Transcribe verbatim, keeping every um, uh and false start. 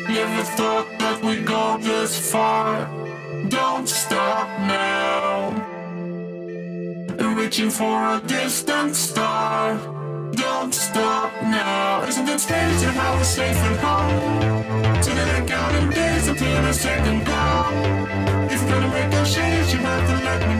Never thought that we'd go this far. Don't stop now. Reaching for a distant star. Don't stop now. Isn't it strange how we're safe and home? So that I count in days until the second go. If you're gonna make a change, you have to let me know.